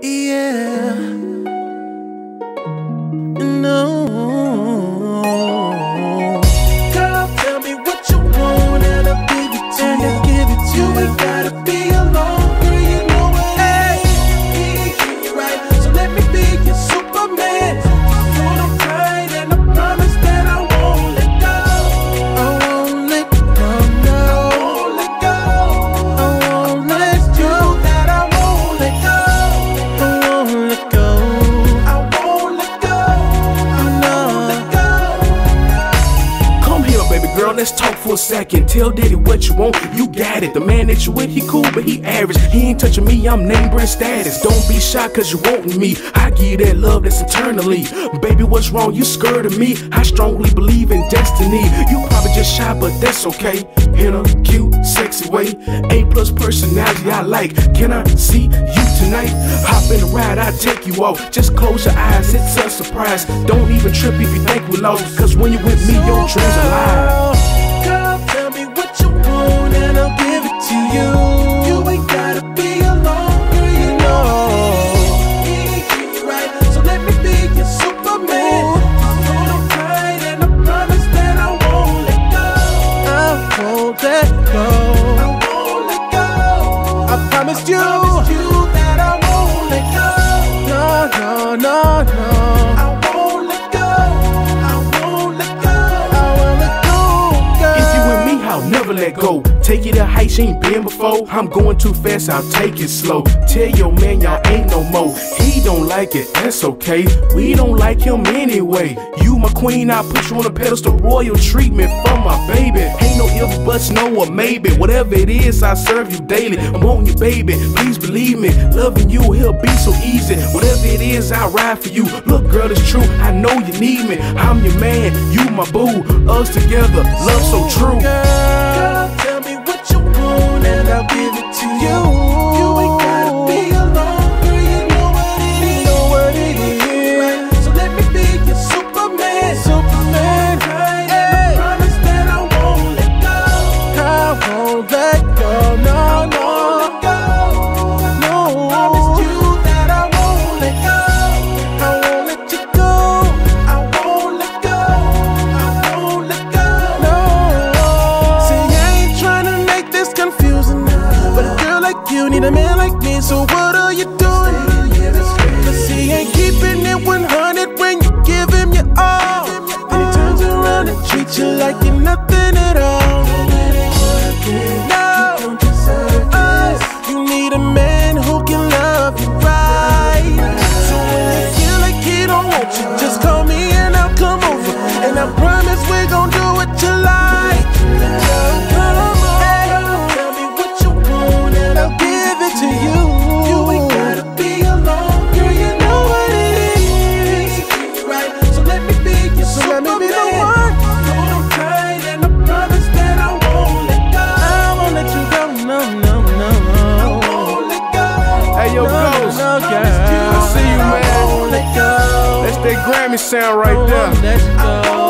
Yeah. No. Girl, tell me what you want and I'll give it to you. You ain't gotta be alone, girl, you know it. Hey, right, so let me be your Superman. Hold on tight and I promise that I won't let go. I won't let go, no. I won't let go. I won't let go. That I won't let go. I won't let go. I won't let go. I won't let go. Come here, baby girl, let's talk for a second. Tell daddy what you want, you got it. The man that you with, he cool, but he average. He ain't touching me, I'm name brand status. Don't be shy cause you wantin' me. I give you that love that's eternally. Baby, what's wrong? You scared of me? I strongly believe in destiny. You probably just shy, but that's okay. In a cute, sexy way. A+ personality I like. Can I see you tonight? Hop in the ride, I'll take you out. Just close your eyes, it's a surprise. Don't even trip if you think we lost, cause when you with me, your dreams are live. Girl, tell me what you want and I'll give it to you. You ain't gotta be alone, girl, you know. Right, so let me be your Superman. Hold on tight and I promise that I won't let go. I won't let go. I won't let go. I promised you that I won't let go. No, no, no, no. I won't let go. I won't let go. I won't let go, girl. If you with me, I'll never let go. Take you to heights you ain't been before. I'm going too fast, I'll take it slow. Tell your man y'all ain't no more. He don't like it, that's okay. We don't like him anyway. You my queen, I put you on a pedestal. Royal treatment for my baby. Ain't no if, buts, no or maybe. Whatever it is, I serve you daily. I'm on you, baby, please believe me. Loving you, he'll be so easy. Whatever it is, I'll ride for you. Look, girl, it's true, I know you need me. I'm your man, you my boo. Us together, love so true. Girl, tell me what you want and I'll give it to you. You ain't gotta be alone, girl, you know what it is. You know what it is. Right, so let me be your Superman. Superman, right, and I promise that I won't let go. I won't let go, no, no. No, I promised you that I won't let go. I won't let you go. I won't let go. I won't let go. No. See, I ain't trying to make this confusing, but a girl like you need a man like me. So what are you doing? Cause he ain't keeping it 100 when you give him your all. Then he turns around and treats you like you're nothing at all. No, you need a man who can love you right. So when you feel like he don't want you, just call me and I'll come over. And I promise we're gon' do what you like. Come on, tell me what you want and I'll give it to you. You ain't gotta be alone, girl, you know what it is. Right, so let me be your Superman. Let me be the one. Hold on tight and I promise that I won't let go. I won't let you go, no, no, no. I won't let go. Hey, yo, Ghost, no, girl. I see you, man. I won't let go. That's that Grammy sound right I won't there. let go.